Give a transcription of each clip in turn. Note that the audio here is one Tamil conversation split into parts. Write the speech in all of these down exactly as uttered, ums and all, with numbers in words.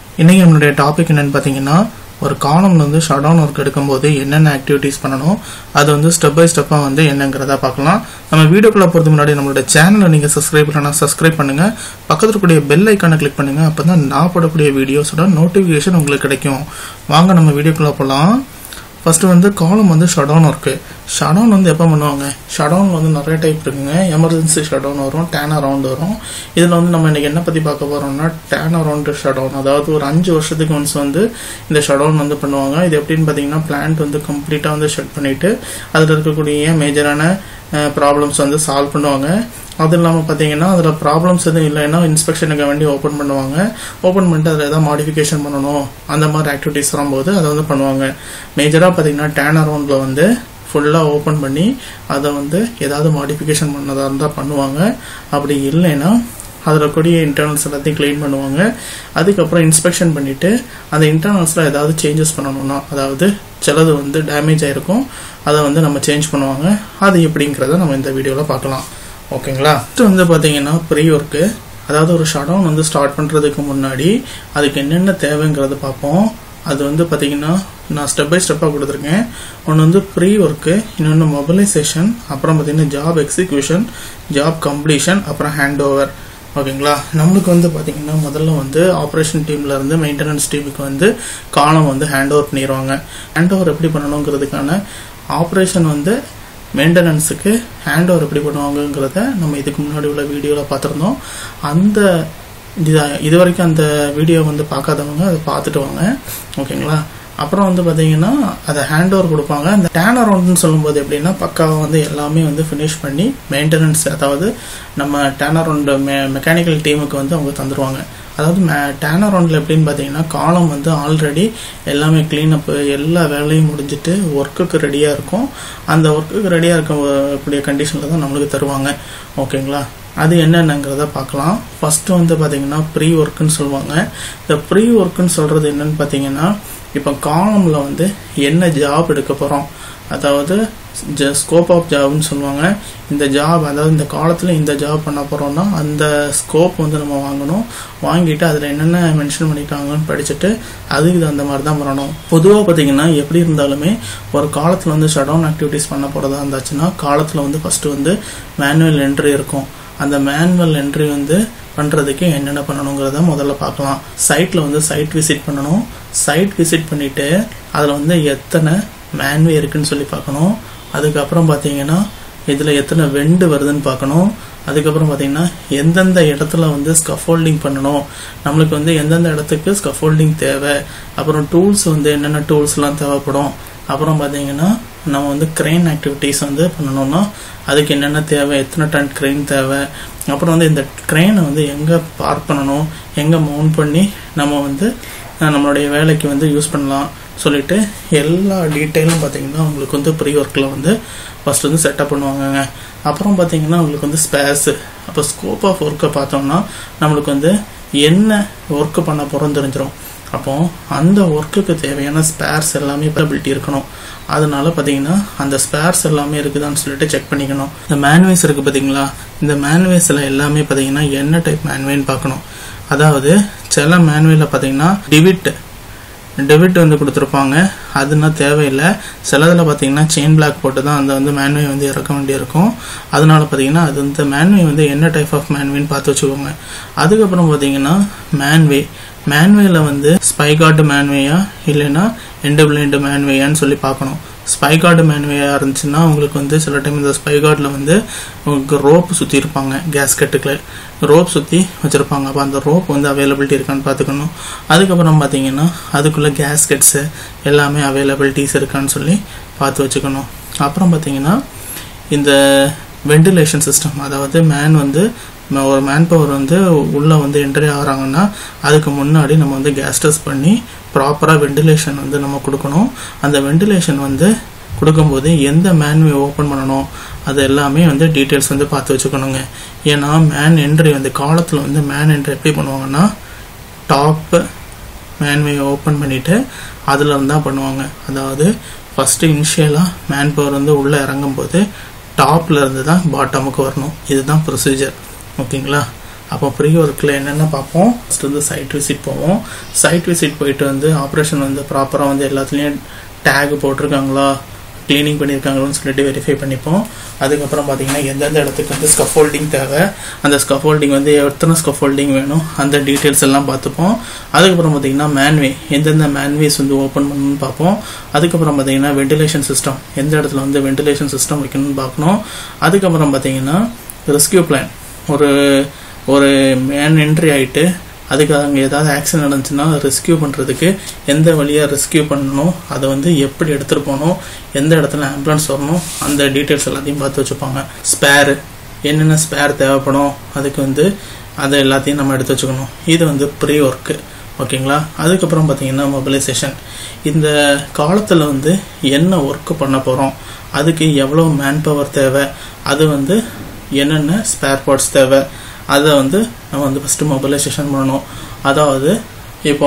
இன்னைக்கு நம்மளுடைய டாபிக் என்னன்னு பார்த்தீங்கன்னா, ஒரு காலம்ல வந்து ஷட் டவுன் ஒர்க் எடுக்கும்போது என்னென்ன ஆக்டிவிட்டீஸ் பண்ணணும், அது வந்து ஸ்டெப் பை ஸ்டெப்பாக வந்து என்னங்கிறத பார்க்கலாம். நம்ம வீடியோக்குள்ள போகிறதுக்கு முன்னாடி நம்மளோட சேனலை நீங்கள் சப்ஸ்கிரைப் பண்ணலாம், சப்ஸ்கிரைப் பண்ணுங்க. பக்கத்தில் இருக்கக்கூடிய பெல் ஐக்கானை கிளிக் பண்ணுங்க. அப்போ தான் நான் போடக்கூடிய வீடியோஸோட நோட்டிஃபிகேஷன் உங்களுக்கு கிடைக்கும். வாங்க நம்ம வீடியோக்குள்ள போகலாம். ஃபர்ஸ்ட் வந்து காலம் வந்து shut down work. Shut down வந்து எப்போ பண்ணுவாங்க? ஷட் டவுன் வந்து நிறைய டைப் இருக்குங்க. எமர்ஜென்சி ஷட் டவுன் வரும், டேன் அரவுண்ட் வரும். இதில் வந்து நம்ம இன்னைக்கு என்ன பற்றி பார்க்க போறோம்னா, டேன் அரவுண்ட் ஷட் டவுன். அதாவது ஒரு அஞ்சு வருஷத்துக்கு ஒன்ஸ் வந்து இந்த ஷட் டவுன் வந்து பண்ணுவாங்க. இது எப்படின்னு பார்த்தீங்கன்னா, பிளான்ட் வந்து கம்ப்ளீட்டாக வந்து ஷட் பண்ணிட்டு அதில் இருக்கக்கூடிய மேஜரான ப்ராப்ளம்ஸ் வந்து சால்வ் பண்ணுவாங்க. அது இல்லாமல் பார்த்தீங்கன்னா, அதில் ப்ராப்ளம்ஸ் எதுவும் இல்லைன்னா இன்ஸ்பெக்ஷனுக்கு வேண்டி ஓப்பன் பண்ணுவாங்க. ஓப்பன் பண்ணிட்டு அதில் ஏதாவது மாடிஃபிகேஷன் பண்ணணும், அந்த மாதிரி ஆக்டிவிட்டிஸ் வரும்போது அதை வந்து பண்ணுவாங்க. மேஜராக பார்த்தீங்கன்னா, டேன் அரவுண்டில் வந்து ஃபுல்லாக ஓப்பன் பண்ணி அதை வந்து ஏதாவது மாடிஃபிகேஷன் பண்ணதாக இருந்தால் பண்ணுவாங்க. அப்படி இல்லைன்னா அதில் கூடிய இன்டர்னல்ஸ் எல்லாத்தையும் கிளீன் பண்ணுவாங்க. அதுக்கப்புறம் இன்ஸ்பெக்ஷன் பண்ணிவிட்டு அந்த இன்டர்னல்ஸில் ஏதாவது சேஞ்சஸ் பண்ணணும்னா, அதாவது சிலது வந்து டேமேஜ் ஆகிருக்கும், அதை வந்து நம்ம சேஞ்ச் பண்ணுவாங்க. அது எப்படிங்கிறத நம்ம இந்த வீடியோவில் பார்க்கலாம். ஓகேங்களா? ஃபஸ்ட்டு வந்து பார்த்தீங்கன்னா, ப்ரீ ஒர்க்கு. அதாவது ஒரு ஷட் டவுன் வந்து ஸ்டார்ட் பண்ணுறதுக்கு முன்னாடி அதுக்கு என்னென்ன தேவைங்கிறத பார்ப்போம். அது வந்து பார்த்தீங்கன்னா, நான் ஸ்டெப் பை ஸ்டெப்பாக கொடுத்துருக்கேன். ஒன்று வந்து ப்ரீ ஒர்க்கு, இன்னொன்று மொபிலைசேஷன், அப்புறம் பார்த்தீங்கன்னா ஜாப் எக்ஸிக்யூஷன், ஜாப் கம்ப்ளீஷன், அப்புறம் ஹேண்ட் ஓவர். ஓகேங்களா? நம்மளுக்கு வந்து பார்த்தீங்கன்னா, முதல்ல வந்து ஆப்ரேஷன் டீம்ல இருந்து மெயின்டெனன்ஸ் டீமுக்கு வந்து காலம் வந்து ஹேண்ட் ஓவர் பண்ணிடுவாங்க. ஹேண்ட் ஓவர் எப்படி பண்ணணுங்கிறதுக்கான ஆப்ரேஷன் வந்து மெயின்டெனன்ஸுக்கு ஹேண்ட் ஓவர் எப்படி பண்ணுவாங்கங்கிறத நம்ம இதுக்கு முன்னாடி உள்ள வீடியோவில் பார்த்துருந்தோம். அந்த இது இது வரைக்கும் அந்த வீடியோ வந்து பார்க்காதவங்க அதை பார்த்துட்டு வாங்க. ஓகேங்களா? அப்புறம் வந்து பார்த்தீங்கன்னா, அதை ஹேண்ட் ஓவர் கொடுப்பாங்க. அந்த டேன் அரவுண்ட்னு சொல்லும்போது எப்படின்னா, பக்காவாக வந்து எல்லாமே வந்து ஃபினிஷ் பண்ணி மெயின்டெனன்ஸ், அதாவது நம்ம டேன் அரவுண்ட் மெ மெக்கானிக்கல் டீமுக்கு வந்து அவங்க தந்துடுவாங்க. அதாவது மே டேன் அரவுண்டில் எப்படின்னு பார்த்தீங்கன்னா, காலம் வந்து ஆல்ரெடி எல்லாமே க்ளீனப்பு எல்லா வேலையும் முடிஞ்சிட்டு ஒர்க்குக்கு ரெடியாக இருக்கும். அந்த ஒர்க்குக்கு ரெடியாக இருக்கக்கூடிய கண்டிஷனில் தான் நம்மளுக்கு தருவாங்க. ஓகேங்களா? அது என்னென்னங்கிறத பார்க்கலாம். ஃபர்ஸ்ட் வந்து பார்த்தீங்கன்னா, ப்ரீ ஒர்க்குன்னு சொல்லுவாங்க. இந்த ப்ரீ ஒர்க்குன்னு சொல்கிறது என்னன்னு பார்த்தீங்கன்னா, இப்போ காலமில் வந்து என்ன ஜாப் எடுக்க போகிறோம், அதாவது ஸ்கோப் ஆஃப் ஜாப்னு சொல்லுவாங்க. இந்த ஜாப், அதாவது இந்த காலத்தில் இந்த ஜாப் பண்ண போகிறோம்னா அந்த ஸ்கோப் வந்து நம்ம வாங்கணும். வாங்கிட்டு அதில் என்னென்ன மென்ஷன் பண்ணியிருக்காங்கன்னு படிச்சுட்டு அதுக்கு அந்த மாதிரி தான் பண்ணணும். பொதுவாக பார்த்தீங்கன்னா, எப்படி இருந்தாலுமே ஒரு காலத்தில் வந்து ஷட் டவுன் ஆக்டிவிட்டிஸ் பண்ண போகிறதா இருந்துச்சுன்னா, காலத்தில் வந்து ஃபஸ்ட்டு வந்து மேனுவல் என்ட்ரி இருக்கும். அந்த மேனுவல் என்ட்ரி வந்து பண்ணுறதுக்கு என்னென்ன பண்ணணுங்கிறத முதல்ல பார்க்கலாம். சைட்டில் வந்து சைட் விசிட் பண்ணணும். சைட் விசிட் பண்ணிவிட்டு அதில் வந்து எத்தனை மேன்வே இருக்குன்னு சொல்லி பார்க்கணும். அதுக்கப்புறம் பார்த்தீங்கன்னா, இதில் எத்தனை வெண்டு வருதுன்னு பார்க்கணும். அதுக்கப்புறம் பார்த்தீங்கன்னா, எந்தெந்த இடத்துல வந்து ஸ்கஃபோல்டிங் பண்ணணும், நம்மளுக்கு வந்து எந்தெந்த இடத்துக்கு ஸ்கஃபோல்டிங் தேவை, அப்புறம் டூல்ஸ் வந்து என்னென்ன டூல்ஸ்லாம் தேவைப்படும். அப்புறம் பார்த்தீங்கன்னா, நம்ம வந்து கிரெயின் ஆக்டிவிட்டீஸ் வந்து பண்ணணும்னா அதுக்கு என்னென்ன தேவை, எத்தனை டன் கிரெயின் தேவை, அப்புறம் வந்து இந்த கிரெயினை வந்து எங்கே பார்க் பண்ணணும், எங்கே மவுண்ட் பண்ணி நம்ம வந்து நம்மளுடைய வேலைக்கு வந்து யூஸ் பண்ணலாம் சொல்லிட்டு எல்லா டீட்டெயிலும் பார்த்தீங்கன்னா உங்களுக்கு வந்து ப்ரீ ஒர்க்கில் வந்து ஃபர்ஸ்ட் வந்து செட்டப் பண்ணுவாங்க. அப்புறம் பார்த்தீங்கன்னா, உங்களுக்கு வந்து ஸ்பேர்ஸு, அப்போ ஸ்கோப் ஆஃப் ஒர்க்கை பார்த்தோம்னா நம்மளுக்கு வந்து என்ன ஒர்க்கு பண்ண போகிறோம்னு தெரிஞ்சிடும். அப்போ அந்த ஒர்க்குக்கு தேவையான ஸ்பேர்ஸ் எல்லாமே அவைலபிலிட்டி இருக்கணும். அதனால பார்த்தீங்கன்னா, அந்த ஸ்பேர்ஸ் எல்லாமே இருக்குதான்னு சொல்லிட்டு செக் பண்ணிக்கணும். இந்த மேன்வேஸ் இருக்குது பார்த்தீங்களா, இந்த மேன்வேஸில் எல்லாமே பார்த்தீங்கன்னா என்ன டைப் மேன்வேன்னு பார்க்கணும். அதாவது சில மேன்வேல பார்த்தீங்கன்னா டிவிட் டெபிட் வந்து கொடுத்துருப்பாங்க, அதுனா தேவையில்லை. சிலதில் பார்த்தீங்கன்னா செயின் பிளாக் போட்டு தான் அந்த வந்து மேன்வே வந்து இறக்க வேண்டியிருக்கும். அதனால பார்த்தீங்கன்னா, அது இந்த மேன்வே வந்து என்ன டைப் ஆஃப் மேன்வேன்னு பார்த்து வச்சுக்கோங்க. அதுக்கப்புறம் பார்த்தீங்கன்னா, மேன்வே மேன்வேல வந்து ஸ்பைகார்டு மேன்வேயா இல்லைன்னா எண்டு பிளைண்டு மேன்வேயான்னு சொல்லி பார்க்கணும். ஸ்பைகார்டு மேன்வேயா இருந்துச்சுன்னா உங்களுக்கு வந்து சில டைம் இந்த ஸ்பைகார்டில் வந்து உங்களுக்கு ரோப் சுற்றி இருப்பாங்க, கேஸ்கெட்டுக்கு ரோப் சுற்றி வச்சுருப்பாங்க. அப்போ அந்த ரோப் வந்து அவைலபிலிட்டி இருக்கான்னு பார்த்துக்கணும். அதுக்கப்புறம் பார்த்தீங்கன்னா, அதுக்குள்ளே கேஸ்கெட்ஸு எல்லாமே அவைலபிலிட்டிஸ் இருக்கான்னு சொல்லி பார்த்து வச்சுக்கணும். அப்புறம் பார்த்தீங்கன்னா, இந்த வெண்டிலேஷன் சிஸ்டம், அதாவது மேன் வந்து ஒரு மேன் பவர் வந்து உள்ளே வந்து என்ட்ரி ஆகிறாங்கன்னா அதுக்கு முன்னாடி நம்ம வந்து கேஸ் டெஸ்ட் பண்ணி ப்ராப்பராக வெண்டிலேஷன் வந்து நம்ம கொடுக்கணும். அந்த வெண்டிலேஷன் வந்து கொடுக்கும்போது எந்த மேன்வே ஓப்பன் பண்ணணும் அது எல்லாமே வந்து டீட்டெயில்ஸ் வந்து பார்த்து வச்சுக்கணுங்க. ஏன்னா மேன் என்ட்ரி வந்து காலத்தில் வந்து மேன் என்ட்ரி எப்படி பண்ணுவாங்கன்னா, டாப் மேன்வே ஓப்பன் பண்ணிவிட்டு அதில் இருந்தால் பண்ணுவாங்க. அதாவது ஃபஸ்ட்டு இனிஷியலாக மேன் பவர் வந்து உள்ளே இறங்கும் போது டாப்பில் இருந்து தான் பாட்டமுக்கு வரணும். இதுதான் ப்ரொசீஜர். ஓகேங்களா? அப்போ ப்ரீ ஒர்க்கில் என்னென்ன பார்ப்போம். ஃபஸ்ட் வந்து சைட் விசிட் போவோம். சைட் விசிட் போயிட்டு வந்து ஆப்ரேஷன் வந்து ப்ராப்பராக வந்து எல்லாத்துலேயும் டேக் போட்டிருக்காங்களா, க்ளீனிங் பண்ணியிருக்காங்களான்னு சொல்லிட்டு வெரிஃபை பண்ணிப்போம். அதுக்கப்புறம் பார்த்தீங்கன்னா எந்தெந்த இடத்துக்கு வந்து ஸ்கஃபோல்டிங் தேவை, அந்த ஸ்கஃபோல்டிங் வந்து எத்தனை ஸ்கஃபோல்டிங் வேணும், அந்த டீட்டெயில்ஸ் எல்லாம் பார்த்துப்போம். அதுக்கப்புறம் பார்த்தீங்கன்னா மேன்வே, எந்தெந்த மேன்வேஸ் வந்து ஓப்பன் பண்ணணும்னு பார்ப்போம். அதுக்கப்புறம் பார்த்தீங்கன்னா வெண்டிலேஷன் சிஸ்டம், எந்த இடத்துல வந்து வெண்டிலேஷன் சிஸ்டம் வைக்கணும்னு பார்க்கணும். அதுக்கப்புறம் பார்த்தீங்கன்னா ரெஸ்கியூ பிளான், ஒரு ஒரு மேன் என்ட்ரி ஆகிட்டு அதுக்கு அங்கே ஏதாவது ஆக்சிடென்ட் நடந்துச்சுன்னா ரெஸ்கியூ பண்ணுறதுக்கு எந்த வழியாக ரெஸ்கியூ பண்ணணும், அதை வந்து எப்படி எடுத்துகிட்டு போகணும், எந்த இடத்துல ஆம்புலன்ஸ் வரணும், அந்த டீட்டெயில்ஸ் எல்லாத்தையும் பார்த்து வச்சுப்பாங்க. ஸ்பேரு, என்னென்ன ஸ்பேர் தேவைப்படும், அதுக்கு வந்து அதை எல்லாத்தையும் நம்ம எடுத்து வச்சுக்கணும். இது வந்து ப்ரீ ஒர்க்கு. ஓகேங்களா. அதுக்கப்புறம் பார்த்தீங்கன்னா மொபிலைசேஷன், இந்த காலத்தில் வந்து என்ன ஒர்க்கு பண்ண போகிறோம், அதுக்கு எவ்வளோ மேன் பவர் தேவை, அது வந்து என்னென்ன ஸ்பேர் பார்ட்ஸ் தேவை, அதை வந்து நம்ம வந்து ஃபஸ்ட்டு மொபிலைசேஷன் பண்ணணும். அதாவது இப்போ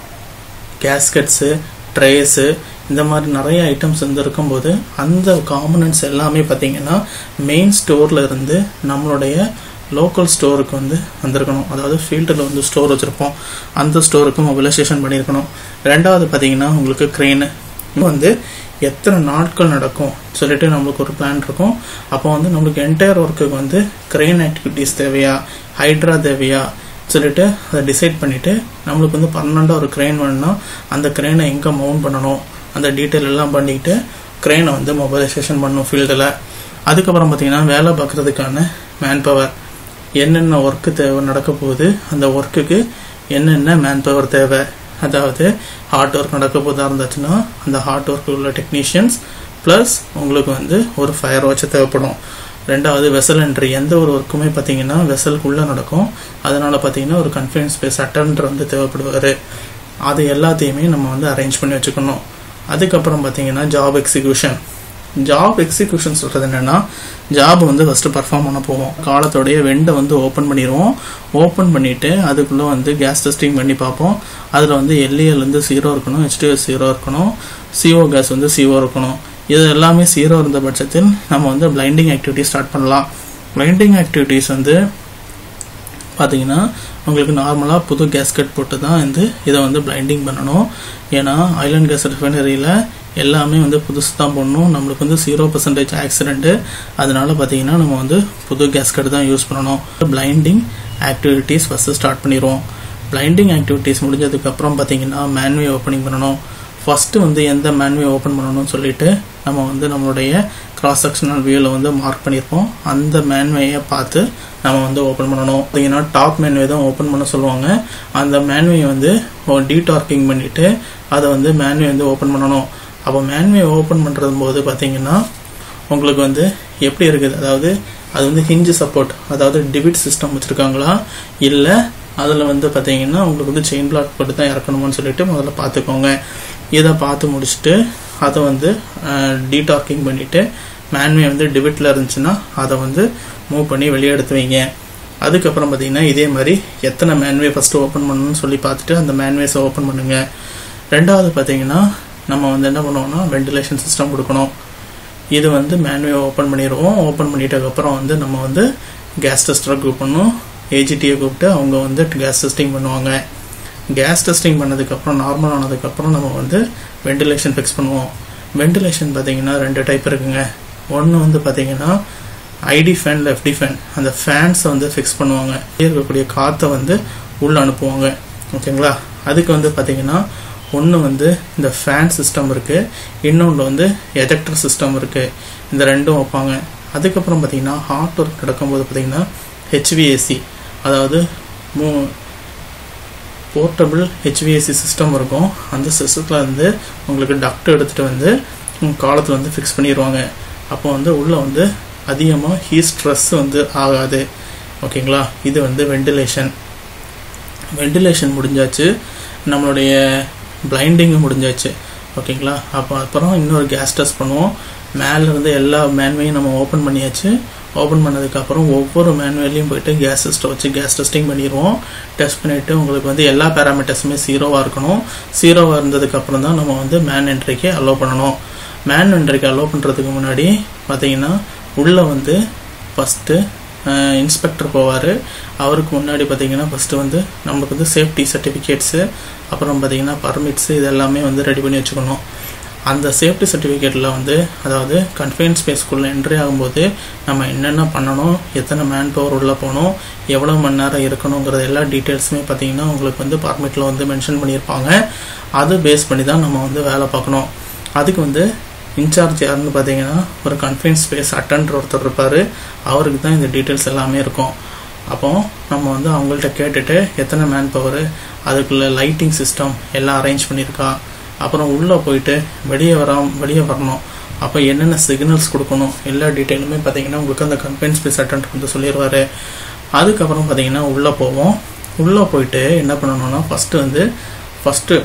கேஸ்கெட்ஸு, ட்ரேஸு, இந்த மாதிரி நிறைய ஐட்டம்ஸ் வந்து இருக்கும்போது அந்த காம்பனன்ட்ஸ் எல்லாமே பார்த்தீங்கன்னா மெயின் ஸ்டோரில் இருந்து நம்மளுடைய லோக்கல் ஸ்டோருக்கு வந்து வந்திருக்கணும். அதாவது ஃபீல்டில் வந்து ஸ்டோர் வச்சுருப்போம், அந்த ஸ்டோருக்கு மொபிலைசேஷன் பண்ணியிருக்கணும். ரெண்டாவது பார்த்தீங்கன்னா உங்களுக்கு க்ரெயின் வந்து எத்தனை நாட்கள் நடக்கும் சொல்லிட்டு நம்மளுக்கு ஒரு பிளான் இருக்கும். அப்போ வந்து நம்மளுக்கு என்டையர் ஒர்க்குக்கு வந்து க்ரெயின் ஆக்டிவிட்டீஸ் தேவையா, ஹைட்ரா தேவையா சொல்லிட்டு அதை டிசைட் பண்ணிவிட்டு நம்மளுக்கு வந்து பர்மனெண்டாக ஒரு க்ரெயின் வேணும்னா அந்த க்ரெயினை எங்கே மவுண்ட் பண்ணணும், அந்த டீட்டெயில் எல்லாம் பண்ணிக்கிட்டு க்ரெயினை வந்து மொபைலைசேஷன் பண்ணணும் ஃபீல்டில். அதுக்கப்புறம் பார்த்தீங்கன்னா வேலை பார்க்குறதுக்கான மேன் பவர், என்னென்ன ஒர்க்கு தேவை நடக்க போகுது, அந்த ஒர்க்குக்கு என்னென்ன மேன் பவர் தேவை. அதாவது ஹார்ட் ஒர்க் நடக்க போதாக இருந்துச்சுன்னா அந்த ஹார்ட் ஒர்க்கு உள்ள டெக்னீஷியன்ஸ் ப்ளஸ் உங்களுக்கு வந்து ஒரு ஃபயர் வாட்ச் தேவைப்படும். ரெண்டாவது வெசல் என்ட்ரி, எந்த ஒரு ஒர்க்குமே பார்த்தீங்கன்னா வெசலுக்குள்ளே நடக்கும். அதனால் பார்த்தீங்கன்னா ஒரு கன்ஃபைன் ஸ்பேஸ் அட்டெண்டர் வந்து தேவைப்படுவார். அது எல்லாத்தையுமே நம்ம வந்து அரேஞ்ச் பண்ணி வச்சுக்கணும். அதுக்கப்புறம் பார்த்தீங்கன்னா ஜாப் எக்ஸிக்யூஷன். ஜாப் எக்ஸிக்யூஷன் சொல்கிறது என்னென்னா, ஜாப் வந்து ஃபஸ்ட்டு பர்ஃபார்ம் பண்ண போவோம். காலத்தோடைய வெண்டை வந்து ஓப்பன் பண்ணிடுவோம். ஓப்பன் பண்ணிவிட்டு அதுக்குள்ளே வந்து கேஸ் டெஸ்டிங் பண்ணி பார்ப்போம். அதில் வந்து எல்இஎல் வந்து ஜீரோ இருக்கணும், ஹெச்டிஎஸ் ஜீரோ இருக்கணும், சிஓ கேஸ் வந்து சிஓ இருக்கணும். இது எல்லாமே ஜீரோ இருந்த பட்சத்தில் நம்ம வந்து பிளைண்டிங் ஆக்டிவிட்டி ஸ்டார்ட் பண்ணலாம். பிளைண்டிங் ஆக்டிவிட்டீஸ் வந்து பார்த்தீங்கன்னா உங்களுக்கு நார்மலாக புது கேஸ்கட் போட்டு தான் வந்து இதை வந்து பிளைண்டிங் பண்ணணும். ஏன்னா ஐலண்ட் கேஸ் ரிஃபைனரியில் எல்லாமே வந்து புதுசு தான் பண்ணணும். நம்மளுக்கு வந்து ஜீரோ பர்சன்டேஜ் ஆக்சிடென்ட்டு, அதனால பார்த்தீங்கன்னா நம்ம வந்து புது கேஸ்கட் தான் யூஸ் பண்ணணும். பிளைண்டிங் ஆக்டிவிட்டீஸ் ஃபஸ்ட்டு ஸ்டார்ட் பண்ணிடுவோம். பிளைண்டிங் ஆக்டிவிட்டீஸ் முடிஞ்சதுக்கப்புறம் பார்த்தீங்கன்னா மேன்வே ஓப்பனிங் பண்ணணும். ஃபஸ்ட்டு வந்து எந்த மேன்வே ஓப்பன் பண்ணணும்னு சொல்லிட்டு நம்ம வந்து நம்மளுடைய கிராஸ் செக்ஷனல் வியூவில் வந்து மார்க் பண்ணியிருப்போம். அந்த மேன்வேயை பார்த்து நம்ம வந்து ஓப்பன் பண்ணணும். பார்த்தீங்கன்னா டாப் மேன்வே தான் ஓப்பன் பண்ண சொல்லுவாங்க. அந்த மேன்வே வந்து டீடார்க்கிங் பண்ணிவிட்டு அதை வந்து மேன்வே வந்து ஓப்பன் பண்ணணும். அப்போ மேன்வே ஓப்பன் பண்ணுறது போது பார்த்தீங்கன்னா உங்களுக்கு வந்து எப்படி இருக்குது, அதாவது அது வந்து ஹிஞ்சு சப்போர்ட், அதாவது டிவிட் சிஸ்டம் வச்சுருக்காங்களா, இல்லை அதில் வந்து பார்த்தீங்கன்னா உங்களுக்கு வந்து செயின் பிளாக் போட்டு தான் இறக்கணுமான்னு சொல்லிட்டு முதல்ல பார்த்துக்கோங்க. இதை பார்த்து முடிச்சுட்டு அதை வந்து டீடார்க்கிங் பண்ணிவிட்டு மேன்வே வந்து டிவிட்டில் இருந்துச்சுன்னா அதை வந்து மூவ் பண்ணி வெளியே எடுத்து வைங்க. அதுக்கப்புறம் பார்த்தீங்கன்னா இதே மாதிரி எத்தனை மேன்வே ஃபஸ்ட்டு ஓப்பன் பண்ணணும்னு சொல்லி பார்த்துட்டு அந்த மேன்வேஸை ஓப்பன் பண்ணுங்கள். ரெண்டாவது பார்த்தீங்கன்னா நம்ம வந்து என்ன பண்ணுவோம்னா வெண்டிலேஷன் சிஸ்டம் கொடுக்கணும். இது வந்து மேன்வே ஓப்பன் பண்ணிடுவோம். ஓப்பன் பண்ணிட்டதுக்கப்புறம் வந்து நம்ம வந்து கேஸ் டெஸ்டரை கூப்பிடணும். ஏஜிடியை கூப்பிட்டு அவங்க வந்து கேஸ் டெஸ்டிங் பண்ணுவாங்க. கேஸ் டெஸ்டிங் பண்ணதுக்கப்புறம் நார்மல் ஆனதுக்கப்புறம் நம்ம வந்து வெண்டிலேஷன் ஃபிக்ஸ் பண்ணுவோம். வெண்டிலேஷன் பார்த்தீங்கன்னா ரெண்டு டைப் இருக்குங்க. ஒன்று வந்து பார்த்தீங்கன்னா ஐடி ஃபேன், லெஃப்டி ஃபேன். அந்த ஃபேன்ஸை வந்து ஃபிக்ஸ் பண்ணுவாங்க. இருக்கக்கூடிய காற்றை வந்து உள்ளே அனுப்புவாங்க. ஓகேங்களா. அதுக்கு வந்து பார்த்தீங்கன்னா ஒன்று வந்து இந்த ஃபேன் சிஸ்டம் இருக்குது, இன்னொன்று வந்து எஜெக்டர் சிஸ்டம் இருக்குது. இந்த ரெண்டும் வைப்பாங்க. அதுக்கப்புறம் பார்த்தீங்கன்னா ஹாட் ஒர்க் நடக்கும்போது பார்த்தீங்கன்னா ஹெச்விஏசி, அதாவது மூ போர்ட்டபிள் ஹெச்விஏசி சிஸ்டம் இருக்கும். அந்த சிஸ்டத்தில் வந்து உங்களுக்கு டக்ட் எடுத்துகிட்டு வந்து காலத்தில் வந்து ஃபிக்ஸ் பண்ணிடுவாங்க. அப்போ வந்து உள்ளே வந்து அதிகமாக ஹீட் ஸ்ட்ரெஸ் வந்து ஆகாது. ஓகேங்களா. இது வந்து வெண்டிலேஷன். வெண்டிலேஷன் முடிஞ்சாச்சு, நம்மளுடைய பிளைண்டிங்கும் முடிஞ்சாச்சு. ஓகேங்களா. அப்போ அப்புறம் இன்னொரு கேஸ் டெஸ்ட் பண்ணுவோம். மேலேருந்து எல்லா மேன்வேயும் நம்ம ஓப்பன் பண்ணியாச்சு. ஓப்பன் பண்ணதுக்கப்புறம் ஒவ்வொரு மேன்வேலையும் போய்ட்டு கேஸ் டெஸ்ட்டை வச்சு கேஸ் டெஸ்டிங் பண்ணிடுவோம். டெஸ்ட் பண்ணிவிட்டு உங்களுக்கு வந்து எல்லா பேராமீட்டர்ஸுமே ஜீரோவாக இருக்கணும். ஜீரோவாக இருந்ததுக்கப்புறம் தான் நம்ம வந்து மேன் என்ட்ரிக்கு அலோவ் பண்ணணும். மேன் என்ட்ரிக்கு அலோவ் பண்ணுறதுக்கு முன்னாடி பார்த்தீங்கன்னா உள்ளே வந்து ஃபஸ்ட்டு இன்ஸ்பெக்டர் போவார். அவருக்கு முன்னாடி பார்த்தீங்கன்னா ஃபஸ்ட்டு வந்து நம்மளுக்கு வந்து சேஃப்டி சர்டிஃபிகேட்ஸு, அப்புறம் பார்த்தீங்கன்னா பர்மிட்ஸு இது எல்லாமே வந்து ரெடி பண்ணி வச்சுக்கணும். அந்த சேஃப்டி சர்டிஃபிகேட்டில் வந்து அதாவது கன்ஃபைன் ஸ்பேஸ்க்குள்ளே என்ட்ரி ஆகும்போது நம்ம என்னென்ன பண்ணணும், எத்தனை மேன் பவர் உள்ளே போகணும், எவ்வளோ மணி நேரம் இருக்கணுங்கிறது எல்லா டீட்டெயில்ஸுமே பார்த்தீங்கன்னா உங்களுக்கு வந்து பர்மிட்டில் வந்து மென்ஷன் பண்ணியிருப்பாங்க. அது பேஸ் பண்ணி தான் நம்ம வந்து வேலை பார்க்கணும். அதுக்கு வந்து இன்சார்ஜ் யாருன்னு பார்த்தீங்கன்னா ஒரு கன்ஃபைன் ஸ்பேஸ் அட்டெண்டர் ஒருத்தர் இருப்பார். அவருக்கு தான் இந்த டீட்டெயில்ஸ் எல்லாமே இருக்கும். அப்போ நம்ம வந்து அவங்கள்ட்ட கேட்டுட்டு எத்தனை மேன் பவர், அதுக்குள்ள லைட்டிங் சிஸ்டம் எல்லாம் அரேஞ்ச் பண்ணியிருக்கா, அப்புறம் உள்ளே போயிட்டு வெளியே வர வெளியே வரணும், அப்போ என்னென்ன சிக்னல்ஸ் கொடுக்கணும் எல்லா டீட்டெயிலுமே பார்த்தீங்கன்னா உங்களுக்கு அந்த கன்ஃபைன் ஸ்பேஸ் அட்டெண்டர் வந்து சொல்லிடுவார். அதுக்கப்புறம் பார்த்தீங்கன்னா உள்ளே போவோம். உள்ளே போயிட்டு என்ன பண்ணணும்னா ஃபஸ்ட்டு வந்து ஃபஸ்ட்டு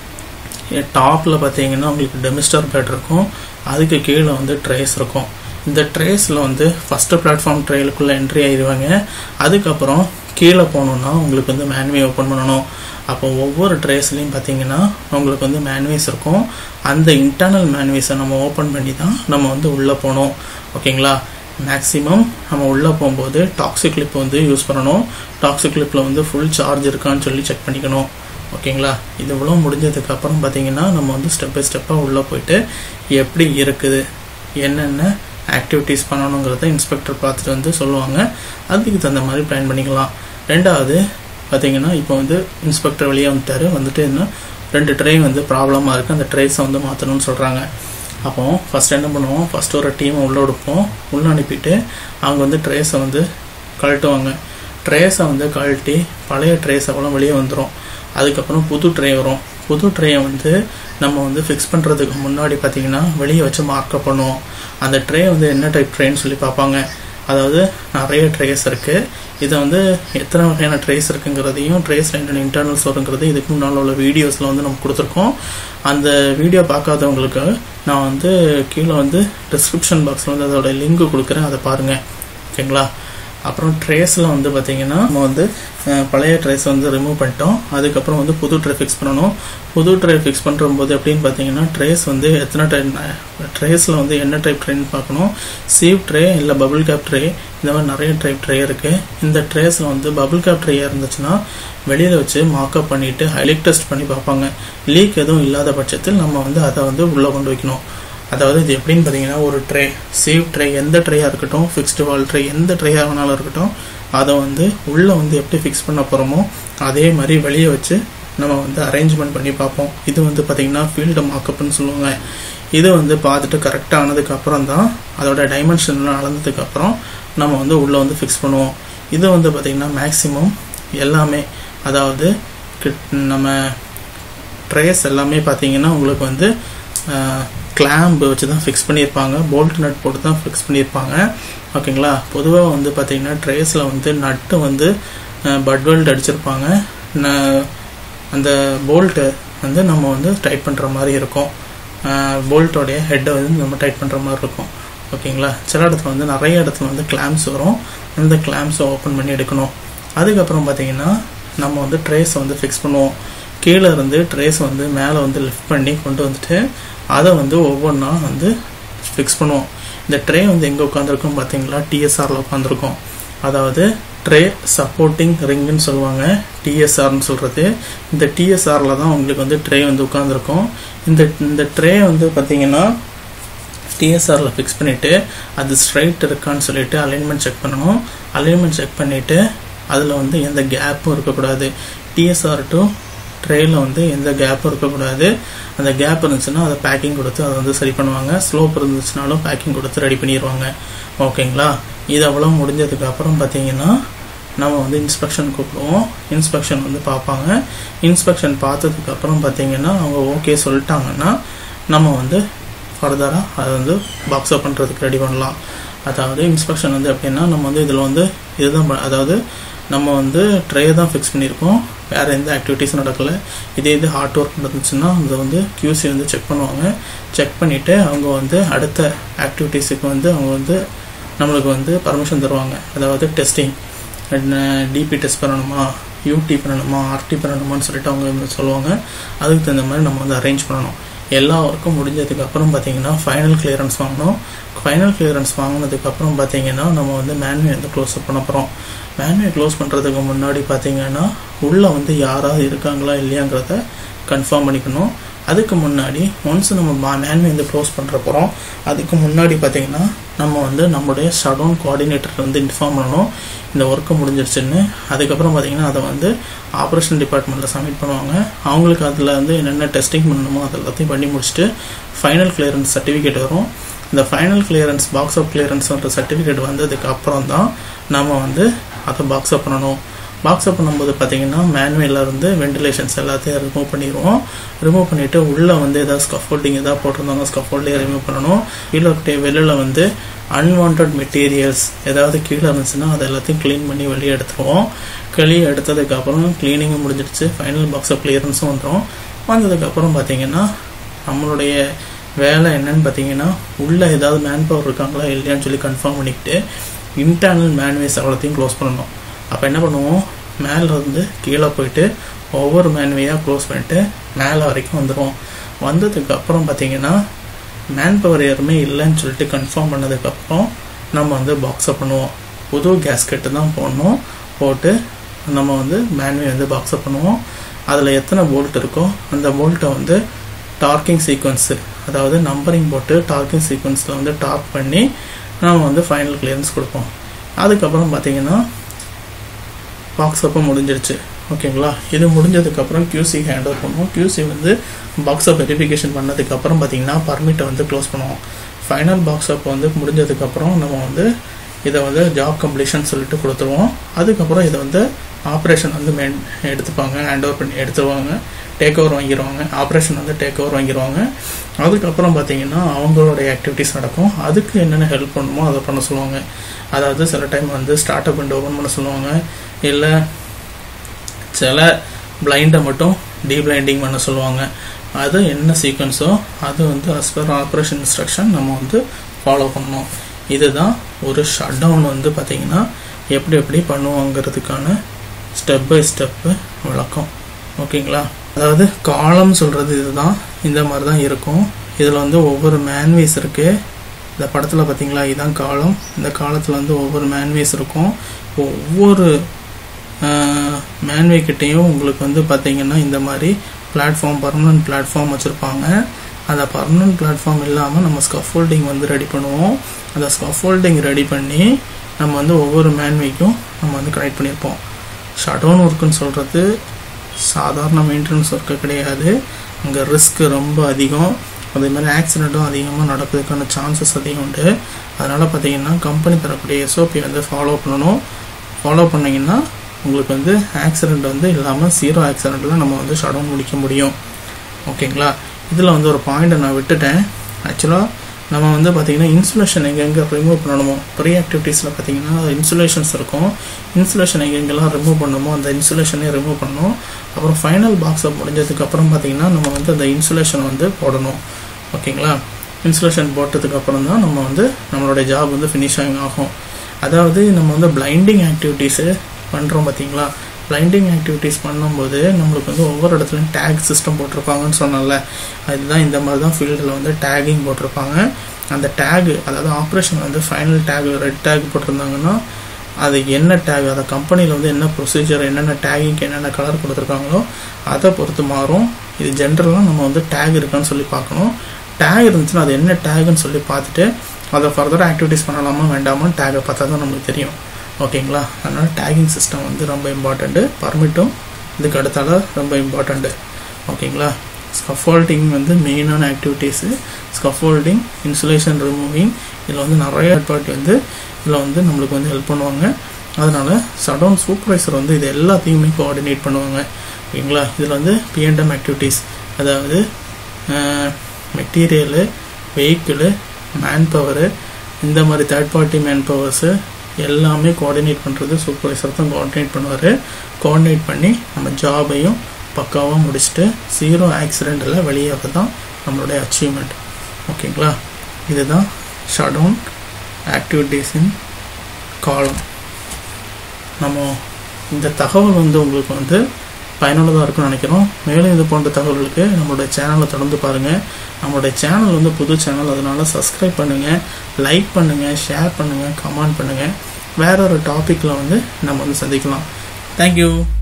டாப்பில் பார்த்தீங்கன்னா உங்களுக்கு டெமிஸ்டர் பேட் இருக்கும். அதுக்கு கீழே வந்து ட்ரேஸ் இருக்கும். இந்த ட்ரேஸில் வந்து ஃபஸ்ட்டு பிளாட்ஃபார்ம் ட்ரேலுக்குள்ளே என்ட்ரி ஆயிடுவாங்க. அதுக்கப்புறம் கீழே போகணுன்னா உங்களுக்கு வந்து மேன்வே ஓப்பன் பண்ணணும். அப்போ ஒவ்வொரு ட்ரேஸ்லையும் பார்த்தீங்கன்னா உங்களுக்கு வந்து மேன்வேஸ் இருக்கும். அந்த இன்டர்னல் மேன்வேஸை நம்ம ஓப்பன் பண்ணி தான் நம்ம வந்து உள்ளே போகணும். ஓகேங்களா? மேக்ஸிமம் நம்ம உள்ளே போகும்போது டாக்ஸிக் கிளிப் வந்து யூஸ் பண்ணணும். டாக்ஸிக் கிளிப்பில் வந்து ஃபுல் சார்ஜ் இருக்கான்னு சொல்லி செக் பண்ணிக்கணும். ஓகேங்களா? இது இவ்வளோ முடிஞ்சதுக்கப்புறம் பார்த்தீங்கன்னா நம்ம வந்து ஸ்டெப் பை ஸ்டெப்பாக உள்ளே போயிட்டு எப்படி இருக்குது, என்னென்ன ஆக்டிவிட்டீஸ் பண்ணணுங்கிறத இன்ஸ்பெக்டர் பார்த்துட்டு வந்து சொல்லுவாங்க. அதுக்கு தகுந்த மாதிரி பிளான் பண்ணிக்கலாம். ரெண்டாவது பார்த்தீங்கன்னா இப்போ வந்து இன்ஸ்பெக்டர் வெளியே வந்துட்டார். வந்துட்டு என்ன ரெண்டு ட்ரே வந்து ப்ராப்ளமாக இருக்குது, அந்த ட்ரேஸை வந்து மாற்றணும்னு சொல்கிறாங்க. அப்போ ஃபஸ்ட் என்ன பண்ணுவோம், ஃபஸ்ட்டு ஒரு டீமை உள்ளே எடுப்போம். உள்ளே அனுப்பிட்டு அவங்க வந்து ட்ரேஸை வந்து கழட்டுவாங்க. ட்ரேஸை வந்து கழட்டி பழைய ட்ரேஸ் அவ்வளோ வெளியே வந்துடும். அதுக்கப்புறம் புது ட்ரே வரும். புது ட்ரேயை வந்து நம்ம வந்து ஃபிக்ஸ் பண்ணுறதுக்கு முன்னாடி பார்த்தீங்கன்னா வெளியே வச்சு மார்க்கப் பண்ணுவோம். அந்த ட்ரே வந்து என்ன டைப் ட்ரேன்னு சொல்லி பார்ப்பாங்க. அதாவது நிறைய ட்ரேஸ் இருக்குது. இதை வந்து எத்தனை வகையான ட்ரேஸ் இருக்குங்கிறதையும் ட்ரேஸில் என்னென்ன இன்டர்னல்ஸ் வருங்கிறது இதுக்கு முன்னால் உள்ள வீடியோஸில் வந்து நம்ம கொடுத்துருக்கோம். அந்த வீடியோ பார்க்காதவங்களுக்கு நான் வந்து கீழே வந்து டிஸ்கிரிப்ஷன் பாக்ஸில் வந்து அதோட லிங்க் கொடுக்குறேன், அதை பாருங்கள். ஓகேங்களா? அப்புறம் ட்ரேஸில் வந்து பார்த்திங்கன்னா நம்ம வந்து பழைய ட்ரேஸ் வந்து ரிமூவ் பண்ணிட்டோம். அதுக்கப்புறம் வந்து புது ட்ரே ஃபிக்ஸ் பண்ணணும். புது ட்ரே ஃபிக்ஸ் பண்ணும்போது எப்படின்னு பார்த்தீங்கன்னா ட்ரேஸ் வந்து எத்தனை டைப் ட்ரேஸில் வந்து என்ன டைப் ட்ரேன்னு பார்க்கணும். சீவ் ட்ரே இல்லை பபுள் கேப் ட்ரே, இந்த மாதிரி நிறைய டைப் ட்ரே இருக்குது. இந்த ட்ரேஸில் வந்து பபுள் கேப் ட்ரேயாக இருந்துச்சுன்னா வெளியில் வச்சு மார்க்கப் பண்ணிவிட்டு ஹைலைட் டெஸ்ட் பண்ணி பார்ப்பாங்க. லீக் எதுவும் இல்லாத பட்சத்தில் நம்ம வந்து அதை வந்து உள்ளே கொண்டு வைக்கணும். அதாவது இது எப்படின்னு பார்த்தீங்கன்னா ஒரு ட்ரே, சேவ் ட்ரே எந்த ட்ரேயாக இருக்கட்டும், ஃபிக்ஸ்டு வால் ட்ரே எந்த ட்ரேயாக வேணாலும் இருக்கட்டும், அதை வந்து உள்ளே வந்து எப்படி ஃபிக்ஸ் பண்ண போகிறோமோ அதே மாதிரி வெளியே வச்சு நம்ம வந்து அரேஞ்ச்மெண்ட் பண்ணி பார்ப்போம். இது வந்து பார்த்திங்கன்னா ஃபீல்டு மார்க்கப்னு சொல்லுவாங்க. இது வந்து பார்த்துட்டு கரெக்டாக ஆனதுக்கப்புறம் தான் அதோட டைமென்ஷன்லாம் அளந்ததுக்கப்புறம் நம்ம வந்து உள்ளே வந்து ஃபிக்ஸ் பண்ணுவோம். இது வந்து பார்த்திங்கன்னா மேக்ஸிமம் எல்லாமே அதாவது நம்ம ட்ரேஸ் எல்லாமே பார்த்திங்கன்னா உங்களுக்கு வந்து கிளாம்பு வச்சு தான் ஃபிக்ஸ் பண்ணியிருப்பாங்க. போல்ட் நட் போட்டு தான் ஃபிக்ஸ் பண்ணியிருப்பாங்க. ஓகேங்களா? பொதுவாக வந்து பார்த்திங்கன்னா ட்ரேஸில் வந்து நட்டு வந்து பட் வெல்ட் அடிச்சிருப்பாங்க. அந்த போல்ட்டு வந்து நம்ம வந்து டைட் பண்ணுற மாதிரி இருக்கும். போல்ட்டோடைய ஹெட்டை வந்து நம்ம டைட் பண்ணுற மாதிரி இருக்கும். ஓகேங்களா? சில இடத்துல வந்து நிறைய இடத்துல வந்து கிளாம்ஸ் வரும். அந்த கிளாம்ஸை ஓப்பன் பண்ணி எடுக்கணும். அதுக்கப்புறம் பார்த்திங்கன்னா நம்ம வந்து ட்ரேஸை வந்து ஃபிக்ஸ் பண்ணுவோம். கீழே இருந்து ட்ரேஸ் வந்து மேலே வந்து லிஃப்ட் பண்ணி கொண்டு வந்துட்டு அதை வந்து ஒவ்வொன்றா வந்து ஃபிக்ஸ் பண்ணுவோம். இந்த ட்ரே வந்து எங்கே உட்காந்துருக்கோம் பார்த்தீங்களா, டிஎஸ்ஆரில் உட்காந்துருக்கோம். அதாவது ட்ரே சப்போர்ட்டிங் ரிங்குன்னு சொல்லுவாங்க, டிஎஸ்ஆர்னு சொல்கிறது. இந்த டிஎஸ்ஆரில் தான் உங்களுக்கு வந்து ட்ரே வந்து உட்காந்துருக்கும். இந்த இந்த ட்ரே வந்து பார்த்தீங்கன்னா டிஎஸ்ஆரில் ஃபிக்ஸ் பண்ணிவிட்டு அது ஸ்ட்ரைட் இருக்கான்னு சொல்லிட்டு அலைன்மெண்ட் செக் பண்ணணும். அலைன்மெண்ட் செக் பண்ணிவிட்டு அதில் வந்து எந்த கேப்பும் இருக்கக்கூடாது. டிஎஸ்ஆர் டு ட்ரேயில் வந்து எந்த கேப்பும் இருக்கக்கூடாது. அந்த கேப் இருந்துச்சுன்னா அதை பேக்கிங் கொடுத்து அதை வந்து சரி பண்ணுவாங்க. ஸ்லோப் இருந்துச்சுனாலும் பேக்கிங் கொடுத்து ரெடி பண்ணிடுவாங்க. ஓகேங்களா? இது அவ்வளோ முடிஞ்சதுக்கப்புறம் பார்த்தீங்கன்னா நம்ம வந்து இன்ஸ்பெக்ஷன் கூப்பிடுவோம். இன்ஸ்பெக்ஷன் வந்து பார்ப்பாங்க. இன்ஸ்பெக்ஷன் பார்த்ததுக்கப்புறம் பார்த்தீங்கன்னா அவங்க ஓகே சொல்லிட்டாங்கன்னா நம்ம வந்து ஃபர்தராக அதை வந்து பாக்ஸ் அப் பண்ணுறதுக்கு ரெடி பண்ணலாம். அதாவது இன்ஸ்பெக்ஷன் வந்து எப்படின்னா நம்ம வந்து இதில் வந்து இதுதான் அதாவது நம்ம வந்து ட்ரே தான் ஃபிக்ஸ் பண்ணியிருக்கோம், வேறு எந்த ஆக்டிவிட்டீஸும் நடக்கலை. இதே இது ஹார்ட் ஒர்க் நடந்துச்சுன்னா அதை வந்து கியூசி வந்து செக் பண்ணுவாங்க. செக் பண்ணிவிட்டு அவங்க வந்து அடுத்த ஆக்டிவிட்டீஸுக்கு வந்து அவங்க வந்து நம்மளுக்கு வந்து பர்மிஷன் தருவாங்க. அதாவது டெஸ்டிங், டிபி டெஸ்ட் பண்ணணுமா, யூடி பண்ணணுமா, ஆர்டி பண்ணணுமான்னு சொல்லிட்டு அவங்க வந்து சொல்லுவாங்க. அதுக்கு தகுந்த மாதிரி நம்ம வந்து அரேஞ்ச் பண்ணணும். எல்லா ஒர்க்கும் முடிஞ்சதுக்கப்புறம் பார்த்தீங்கன்னா ஃபைனல் கிளியரன்ஸ் வாங்கணும். ஃபைனல் கிளியரன்ஸ் வாங்கினதுக்கப்புறம் பார்த்தீங்கன்னா நம்ம வந்து மேன்வே வந்து க்ளோஸ் அப் பண்ண போகிறோம். மேன்வே க்ளோஸ் பண்ணுறதுக்கு முன்னாடி பார்த்தீங்கன்னா உள்ளே வந்து யாராவது இருக்காங்களா இல்லையாங்கிறத கன்ஃபார்ம் பண்ணிக்கணும். அதுக்கு முன்னாடி ஒன்ஸ் நம்ம மேன்வே வந்து க்ளோஸ் பண்ணுற போகிறோம். அதுக்கு முன்னாடி பார்த்தீங்கன்னா நம்ம வந்து நம்மளுடைய ஷட்டவுன் கோஆர்டினேட்டர் வந்து இன்ஃபார்ம் பண்ணணும் இந்த ஒர்க்கு முடிஞ்சிருச்சுன்னு. அதுக்கப்புறம் பார்த்தீங்கன்னா அதை வந்து ஆப்ரேஷன் டிபார்ட்மெண்ட்டில் சப்மிட் பண்ணுவாங்க. அவங்களுக்கு அதில் வந்து என்னென்ன டெஸ்டிங் பண்ணணுமோ அது எல்லாத்தையும் பண்ணி முடிச்சுட்டு ஃபைனல் கிளியரன்ஸ் சர்டிஃபிகேட் வரும். இந்த ஃபைனல் கிளியரன்ஸ் பாக்ஸ் அப் கிளியரன்ஸ்ன்ற சர்டிஃபிகேட் வந்ததுக்கு அப்புறம் தான் நம்ம வந்து அதை பாக்ஸ் அப் பண்ணணும். பாக்ஸ் அப் பண்ணும்போது பார்த்தீங்கன்னா மேனுவலில் இருந்து வென்டிலேஷன்ஸ் எல்லாத்தையும் ரிமூவ் பண்ணிடுவோம். ரிமூவ் பண்ணிவிட்டு உள்ளே வந்து ஏதாவது ஸ்கஃபோல்டிங் எதாவது போட்டிருந்தாங்க ஸ்கஃபோல்டிங்கை ரிமூவ் பண்ணணும். கீழே வெளியில் வந்து அன்வான்ட் மெட்டீரியல்ஸ் ஏதாவது கீழே இருந்துச்சுன்னா அதை எல்லாத்தையும் க்ளீன் பண்ணி வெளியே எடுத்துருவோம். வெளியே எடுத்ததுக்கப்புறம் க்ளீனிங்கும் முடிஞ்சிடுச்சு. ஃபைனல் பாக்ஸ் அப் கிளியரன்ஸும் வந்துடும். வந்ததுக்கப்புறம் பார்த்தீங்கன்னா நம்மளுடைய வேலை என்னன்னு பார்த்தீங்கன்னா உள்ளே ஏதாவது மேன் பவர் இருக்காங்களா இல்லையான்னு சொல்லி கன்ஃபார்ம் பண்ணிக்கிட்டு இன்டர்னல் மேன்வேஸ் அவ்வளோத்தையும் க்ளோஸ் பண்ணணும். அப்போ என்ன பண்ணுவோம், மேலே இருந்து கீழே போயிட்டு ஒவ்வொரு மேன்வேயாக க்ளோஸ் பண்ணிட்டு மேலே வரைக்கும் வந்துடுவோம். வந்ததுக்கு அப்புறம் பார்த்தீங்கன்னா மேன் பவர் யாருமே இல்லைன்னு சொல்லிட்டு கன்ஃபார்ம் பண்ணதுக்கப்புறம் நம்ம வந்து பாக்ஸ் அப் பண்ணுவோம். புது கேஸ்கெட்டு தான் போடணும். போட்டு நம்ம வந்து மேன்வே வந்து பாக்ஸ் அப் பண்ணுவோம். அதில் எத்தனை போல்ட் இருக்கோ அந்த போல்ட்டை வந்து டார்க்கிங் சீக்வன்ஸு அதாவது நம்பரிங் போட்டு டார்க்கிங் சீக்வன்ஸில் வந்து டார்க் பண்ணி நம்ம வந்து ஃபைனல் கிளியரன்ஸ் கொடுப்போம். அதுக்கப்புறம் பார்த்தீங்கன்னா பாக்ஸ் அப்போ முடிஞ்சிருச்சு. ஓகேங்களா, இது முடிஞ்சதுக்கப்புறம் கியூசி ஹேண்ட் ஓவர் பண்ணுவோம். கியூசி வந்து பாக்ஸ் அப் வெரிஃபிகேஷன் பண்ணதுக்கப்புறம் பார்த்தீங்கன்னா பர்மிட்டை வந்து க்ளோஸ் பண்ணுவோம். ஃபைனல் பாக்ஸ் அப் வந்து முடிஞ்சதுக்கப்புறம் நம்ம வந்து இதை வந்து ஜாப் கம்ப்ளீஷன் சொல்லிட்டு கொடுத்துருவோம். அதுக்கப்புறம் இதை வந்து ஆப்ரேஷன் வந்து மெயின் எடுத்துப்பாங்க, ஹேண்ட் ஓவர் பண்ணி எடுத்துருவாங்க, டேக் ஓவர் வாங்கிடுவாங்க. ஆப்ரேஷன் வந்து டேக் ஓவர் வாங்கிடுவாங்க. அதுக்கப்புறம் பார்த்தீங்கன்னா அவங்களுடைய ஆக்டிவிட்டிஸ் நடக்கும். அதுக்கு என்னென்ன ஹெல்ப் பண்ணுமோ அதை பண்ண சொல்லுவாங்க. அதாவது சில டைம் வந்து ஸ்டார்ட் அப் அண்ட் ஓப்பன் பண்ண சொல்லுவாங்க. இல்லை சில பிளைண்டை மட்டும் டீபிளைண்டிங் பண்ண சொல்லுவாங்க. அது என்ன சீக்வன்ஸோ அது வந்து அஸ் பர் ஆப்ரேஷன் இன்ஸ்ட்ரக்ஷன் நம்ம வந்து ஃபாலோ பண்ணணும். இதுதான் ஒரு ஷட் டவுன் வந்து பார்த்திங்கன்னா எப்படி எப்படி பண்ணுவாங்கிறதுக்கான ஸ்டெப் பை ஸ்டெப்பு விளக்கம். ஓகேங்களா, அதாவது காலம் சொல்கிறது இதுதான். இந்த மாதிரி தான் இருக்கும். இதில் வந்து ஒவ்வொரு மேன்வேஸ் இருக்குது. இந்த படத்தில் பார்த்தீங்களா, இதுதான் காலம். இந்த காலத்தில் வந்து ஒவ்வொரு மேன்வேஸ் இருக்கும். ஒவ்வொரு மேன்வே கிட்டேயும் உங்களுக்கு வந்து பார்த்தீங்கன்னா இந்த மாதிரி பிளாட்ஃபார்ம் பர்மனன்ட் பிளாட்ஃபார்ம் வச்சுருப்பாங்க. அந்த பர்மனன்ட் பிளாட்ஃபார்ம் இல்லாமல் நம்ம ஸ்கஃபோல்டிங் வந்து ரெடி பண்ணுவோம். அந்த ஸ்கஃபோல்டிங் ரெடி பண்ணி நம்ம வந்து ஒவ்வொரு மேன்வேக்கும் நம்ம வந்து கனெக்ட் பண்ணியிருப்போம். ஷட் டவுன் ஒர்க்குன்னு சொல்கிறது சாதாரண மெயின்டெனன்ஸ் ஒர்க்கு கிடையாது. அங்கே ரிஸ்க் ரொம்ப அதிகம். அதே மாதிரி ஆக்சிடெண்ட்டும் அதிகமாக நடக்கிறதுக்கான சான்சஸ் அதிகம் உண்டு. அதனால் பார்த்தீங்கன்னா கம்பெனி தரக்கூடிய எஸ்ஓபி வந்து ஃபாலோ பண்ணணும். ஃபாலோ பண்ணிங்கன்னா உங்களுக்கு வந்து ஆக்சிடெண்ட் வந்து இல்லாமல் ஜீரோ ஆக்சிடெண்ட்டில் நம்ம வந்து ஷட் டவுன் முடிக்க முடியும். ஓகேங்களா, இதில் வந்து ஒரு பாயிண்ட்டை நான் விட்டுட்டேன். ஆக்சுவலாக நம்ம வந்து பார்த்திங்கன்னா இன்சுலேஷன் எங்கெங்கே ரிமூவ் பண்ணணுமோ ப்ரீ ஆக்டிவிட்டீஸில் பார்த்திங்கன்னா இன்சுலேஷன்ஸ் இருக்கும். இன்சுலேஷன் எங்கெங்கெல்லாம் ரிமூவ் பண்ணணுமோ அந்த இன்சுலேஷனே ரிமூவ் பண்ணணும். அப்புறம் ஃபைனல் பாக்ஸ் அப் முடிஞ்சதுக்கப்புறம் பார்த்திங்கன்னா நம்ம வந்து அந்த இன்சுலேஷன் வந்து போடணும். ஓகேங்களா, இன்சுலேஷன் போட்டதுக்கப்புறம் தான் நம்ம வந்து நம்மளுடைய ஜாப் வந்து ஃபினிஷிங் ஆகும். அதாவது நம்ம வந்து பிளைண்டிங் ஆக்டிவிட்டீஸு பண்ணுறோம் பார்த்தீங்களா. பிளைண்டிங் ஆக்டிவிட்டீஸ் பண்ணும்போது நம்மளுக்கு வந்து ஒவ்வொரு இடத்துலையும் டேக் சிஸ்டம் போட்டிருப்பாங்கன்னு சொன்னால, அதுதான் இந்த மாதிரி தான் ஃபீல்டில் வந்து டேகிங் போட்டிருப்பாங்க. அந்த டேகு அதாவது ஆப்ரேஷன் வந்து ஃபைனல் டேக் ரெட் டேக் போட்டிருந்தாங்கன்னா அது என்ன டேக், அதை கம்பெனியில் வந்து என்ன ப்ரொசீஜர் என்னென்ன டேகிங்க்கு என்னென்ன கலர் கொடுத்துருக்காங்களோ அதை பொறுத்து மாறும். இது ஜென்ரலாக நம்ம வந்து டேக் இருக்கான்னு சொல்லி பார்க்கணும். டேக் இருந்துச்சுன்னா அது என்ன டேகுன்னு சொல்லி பார்த்துட்டு அதை ஃபர்தராக ஆக்டிவிட்டீஸ் பண்ணலாமா வேண்டாமா டேகை பார்த்தா தான் நம்மளுக்கு தெரியும். ஓகேங்களா, அதனால் டேகிங் சிஸ்டம் வந்து ரொம்ப இம்பார்ட்டண்ட்டு. பர்மிட்டும் இதுக்கு அடுத்தால ரொம்ப இம்பார்ட்டண்ட்டு. ஓகேங்களா, ஸ்கஃபோல்டிங் வந்து மெயினான ஆக்டிவிட்டீஸு. ஸ்கஃபோல்டிங், இன்சுலேஷன் ரிமூவிங், இதில் வந்து நிறைய பார்ட்டி வந்து இதில் வந்து நம்மளுக்கு வந்து ஹெல்ப் பண்ணுவாங்க. அதனால் ஷட் டவுன் சூப்பர்வைசர் வந்து இது எல்லாத்தையுமே கோஆர்டினேட் பண்ணுவாங்க. ஓகேங்களா, இதில் வந்து பிஎன்டம் ஆக்டிவிட்டீஸ் அதாவது மெட்டீரியலு, வெஹிக்கிளு, மேன் பவரு, இந்த மாதிரி தேர்ட் பார்ட்டி மேன் பவர்ஸு எல்லாமே கோஆர்டினேட் பண்ணுறது சூப்பர்வைசர் தான் கோஆர்டினேட் பண்ணுவார். கோஆர்டினேட் பண்ணி நம்ம ஜாபையும் பக்காவாக முடிச்சுட்டு ஜீரோ ஆக்சிடெண்ட்டில் வெளியாக தான் நம்மளுடைய அச்சீவ்மெண்ட். ஓகேங்களா, இதுதான் ஷட் டவுன் ஆக்டிவிட்டீஸின் காலம். நம்ம இந்த தகவல் வந்து உங்களுக்கு வந்து பயனுள்ளதாக இருக்கும்னு நினைக்கிறோம். மேலும் இது போன்ற தகவல்களுக்கு நம்மளுடைய சேனலை தொடர்ந்து பாருங்கள். நம்மளுடைய சேனல் வந்து புது சேனல், அதனால சப்ஸ்கிரைப் பண்ணுங்கள், லைக் பண்ணுங்கள், ஷேர் பண்ணுங்கள், கமெண்ட் பண்ணுங்கள். வேற ஒரு டாப்பிக்கில் வந்து நம்ம வந்து சந்திக்கலாம். தேங்க்யூ.